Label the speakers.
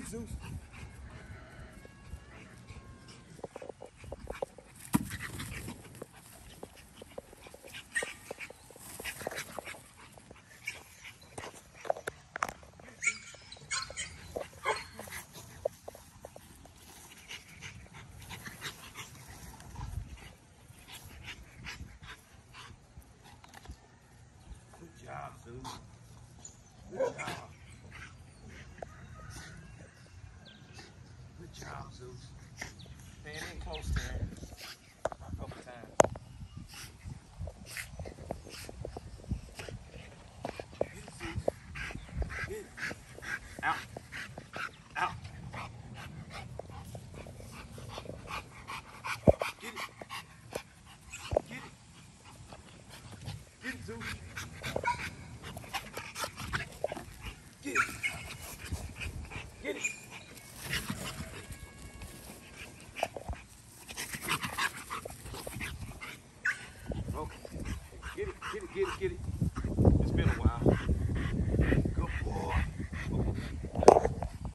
Speaker 1: Zeus. Good job, Zeus. Good job. Good job, Zeus. Stay in close to him. A couple times. Get it, Zeus. Get it. Out. Out. Get it. Get it. Get it, Zeus. Get it. Get it. Okay. Get it, get it, get it, get it.